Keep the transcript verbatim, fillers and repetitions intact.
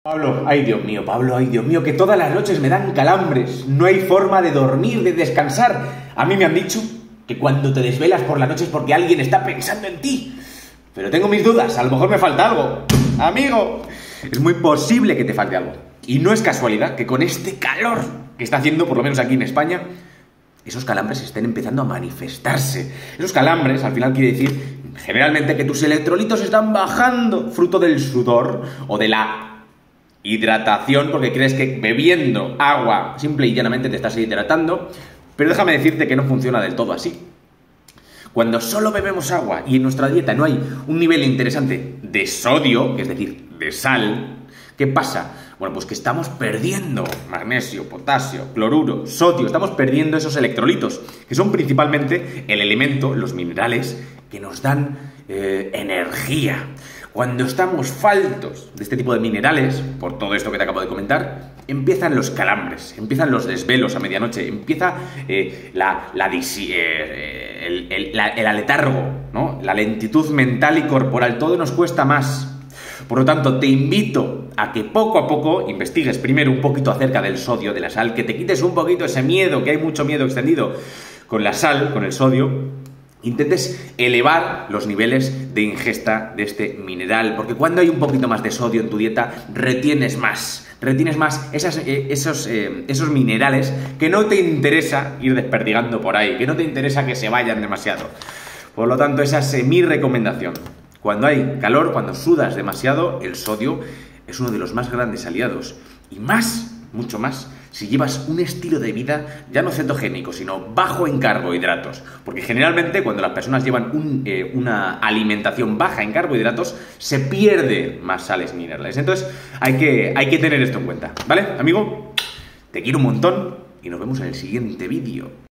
Pablo, ay Dios mío, Pablo, ay Dios mío, que todas las noches me dan calambres, no hay forma de dormir, de descansar. A mí me han dicho que cuando te desvelas por la noche es porque alguien está pensando en ti. Pero tengo mis dudas, a lo mejor me falta algo. Amigo, es muy posible que te falte algo. Y no es casualidad que con este calor que está haciendo, por lo menos aquí en España, esos calambres estén empezando a manifestarse. Esos calambres, al final quiere decir, generalmente, que tus electrolitos están bajando, fruto del sudor o de la hidratación, porque crees que bebiendo agua simple y llanamente te estás hidratando, pero déjame decirte que no funciona del todo así. Cuando solo bebemos agua y en nuestra dieta no hay un nivel interesante de sodio, que es decir, de sal, ¿qué pasa? Bueno, pues que estamos perdiendo magnesio, potasio, cloruro, sodio, estamos perdiendo esos electrolitos, que son principalmente el elemento, los minerales, que nos dan eh, energía. Cuando estamos faltos de este tipo de minerales, por todo esto que te acabo de comentar, empiezan los calambres, empiezan los desvelos a medianoche, empieza eh, la, la disi, eh, el, el, la, el aletargo, ¿no? La lentitud mental y corporal, todo nos cuesta más. Por lo tanto, te invito a que poco a poco investigues primero un poquito acerca del sodio, de la sal, que te quites un poquito ese miedo, que hay mucho miedo extendido con la sal, con el sodio. Intentes elevar los niveles de ingesta de este mineral, porque cuando hay un poquito más de sodio en tu dieta, retienes más, retienes más esas, eh, esos, eh, esos minerales que no te interesa ir desperdigando por ahí, que no te interesa que se vayan demasiado. Por lo tanto, esa es eh, mi recomendación. Cuando hay calor, cuando sudas demasiado, el sodio es uno de los más grandes aliados. Y más, mucho más, si llevas un estilo de vida ya no cetogénico, sino bajo en carbohidratos. Porque generalmente cuando las personas llevan un, eh, una alimentación baja en carbohidratos, se pierden más sales minerales. Entonces hay que, hay que tener esto en cuenta. ¿Vale, amigo? Te quiero un montón y nos vemos en el siguiente vídeo.